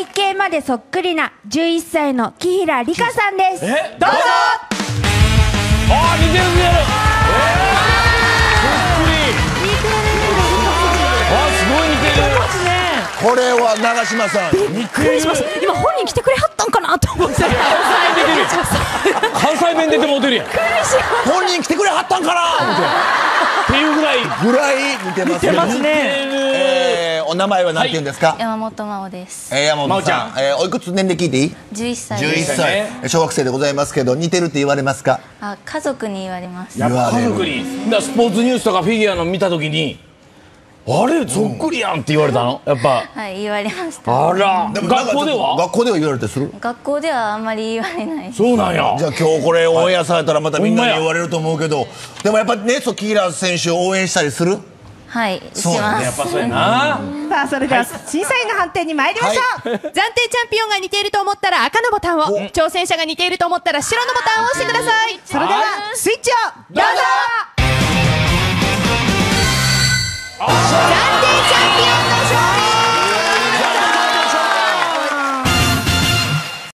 体型までそっくりな11歳の紀平梨花さんです。どうぞ。 あ、似てる似てる。そっくり。あ、すごい似てる。 これは長嶋さん。 びっくりしました。今本人来てくれはったんかなと思って。 関西弁出てもうてるやん。 本人来てくれはったんかなっていうぐらい似てますね。似てますね。お名前は何て言うんですか？ 山本真央です。 山本さん。おいくつ年齢聞いていい ？11歳。 11歳。小学生でございますけど、似てるって言われますか？ あ、家族に言われます。 やっぱ家族に。スポーツニュースとかフィギュアの見たときに、あれそっくりやんって言われたの？やっぱ。 はい、言われました。 あら。学校では？ 学校では言われてする？ 学校ではあんまり言われない。 そうなんや。 じゃあ今日これオンエアされたらまたみんなに言われると思うけど、でもやっぱね、紀平選手を応援したりする？ はい、します。 やっぱそうやな。 さあ、それでは審査員の判定に参りましょう。 暫定チャンピオンが似ていると思ったら赤のボタンを、挑戦者が似ていると思ったら白のボタンを押してください。 それではスイッチをどうぞ。